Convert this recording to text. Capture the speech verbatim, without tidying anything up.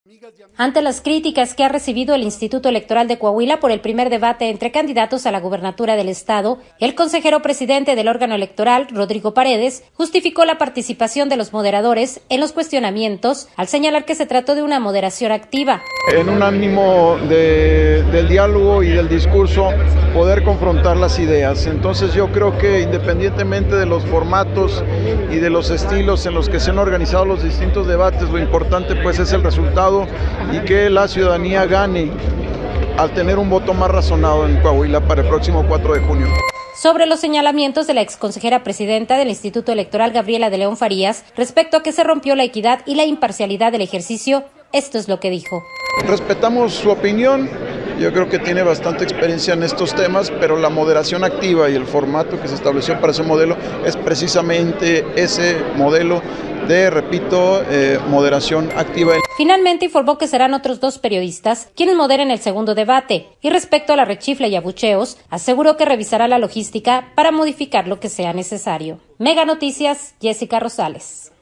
Ante las críticas que ha recibido el Instituto Electoral de Coahuila por el primer debate entre candidatos a la gubernatura del estado, el consejero presidente del órgano electoral, Rodrigo Paredes, justificó la participación de los moderadores en los cuestionamientos al señalar que se trató de una moderación activa. En un ánimo de, del diálogo y del discurso, poder confrontar las ideas. Entonces yo creo que independientemente de los formatos y de los estilos en los que se han organizado los distintos debates, lo importante pues es el resultado y que la ciudadanía gane al tener un voto más razonado en Coahuila para el próximo cuatro de junio. Sobre los señalamientos de la exconsejera presidenta del Instituto Electoral, Gabriela de León Farías, respecto a que se rompió la equidad y la imparcialidad del ejercicio, esto es lo que dijo. Respetamos su opinión, yo creo que tiene bastante experiencia en estos temas, pero la moderación activa y el formato que se estableció para ese modelo es precisamente ese modelo de, repito, eh, moderación activa. Finalmente informó que serán otros dos periodistas quienes moderen el segundo debate, y respecto a la rechifla y abucheos, aseguró que revisará la logística para modificar lo que sea necesario. Mega Noticias, Jessica Rosales.